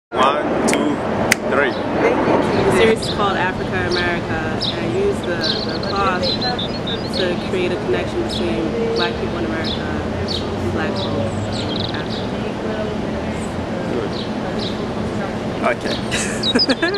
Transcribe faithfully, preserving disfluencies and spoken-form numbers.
One, two, three. The series is called Africa America, and I use the, the cloth to create a connection between black people in America and black folk in Africa. Good. Okay.